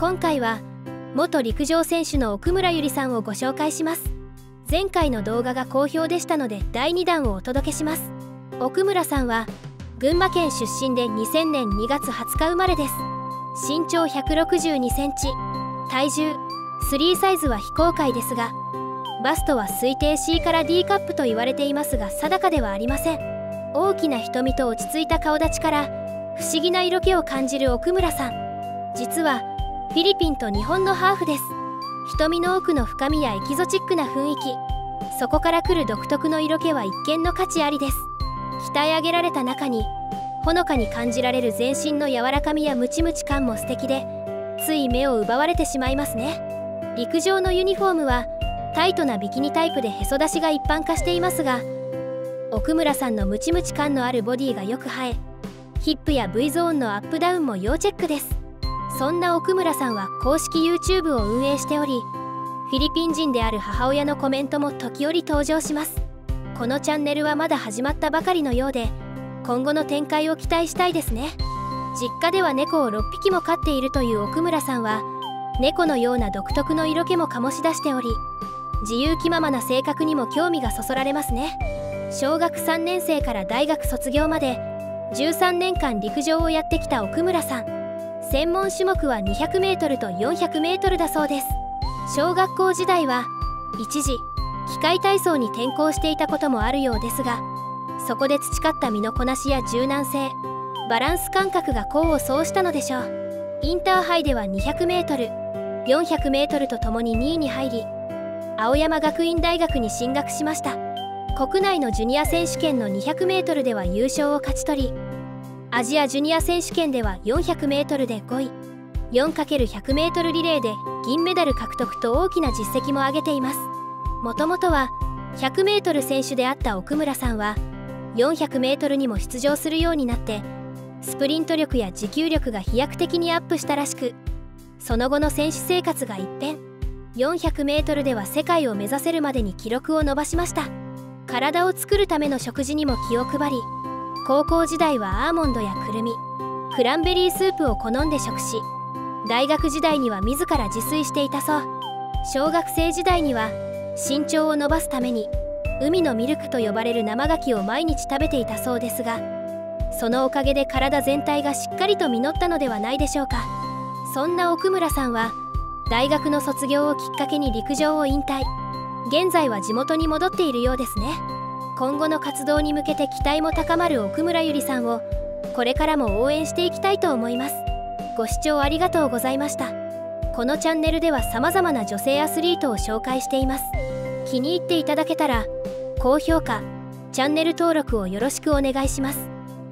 今回は元陸上選手の奥村由里さんをご紹介します。前回の動画が好評でしたので第2弾をお届けします。奥村さんは群馬県出身で2000年2月20日生まれです。身長162センチ、体重3サイズは非公開ですが、バストは推定 C から D カップと言われていますが定かではありません。大きな瞳と落ち着いた顔立ちから不思議な色気を感じる奥村さん。実はフィリピンと日本のハーフです。瞳の奥の深みやエキゾチックな雰囲気、そこから来る独特の色気は一見の価値ありです。鍛え上げられた中にほのかに感じられる全身の柔らかみやムチムチ感も素敵で、つい目を奪われてしまいますね。陸上のユニフォームはタイトなビキニタイプでへそ出しが一般化していますが、奥村さんのムチムチ感のあるボディがよく映え、ヒップや V ゾーンのアップダウンも要チェックです。そんな奥村さんは公式 YouTube を運営しており、フィリピン人である母親のコメントも時折登場します。このチャンネルはまだ始まったばかりのようで、今後の展開を期待したいですね。実家では猫を6匹も飼っているという奥村さんは、猫のような独特の色気も醸し出しており、自由気ままな性格にも興味がそそられますね。小学3年生から大学卒業まで13年間陸上をやってきた奥村さん。専門種目は 200m と 400m だそうです。小学校時代は一時器械体操に転向していたこともあるようですが、そこで培った身のこなしや柔軟性、バランス感覚が功を奏したのでしょう。インターハイでは 200m、400m とともに2位に入り、青山学院大学に進学しました。国内のジュニア選手権の 200m では優勝を勝ち取り、アジアジュニア選手権では 400m で5位、4×100m リレーで銀メダル獲得と大きな実績も上げています。もともとは 100m 選手であった奥村さんは 400m にも出場するようになって、スプリント力や持久力が飛躍的にアップしたらしく、その後の選手生活が一変、400m では世界を目指せるまでに記録を伸ばしました。体を作るための食事にも気を配り、高校時代はアーモンドやくるみ、クランベリースープを好んで食し、大学時代には自ら自炊していたそう。小学生時代には身長を伸ばすために海のミルクと呼ばれる生牡蠣を毎日食べていたそうですが、そのおかげで体全体がしっかりと実ったのではないでしょうか。そんな奥村さんは大学の卒業をきっかけに陸上を引退。現在は地元に戻っているようですね。今後の活動に向けて期待も高まる奥村由里さんをこれからも応援していきたいと思います。ご視聴ありがとうございました。このチャンネルでは様々な女性アスリートを紹介しています。気に入っていただけたら高評価、チャンネル登録をよろしくお願いします。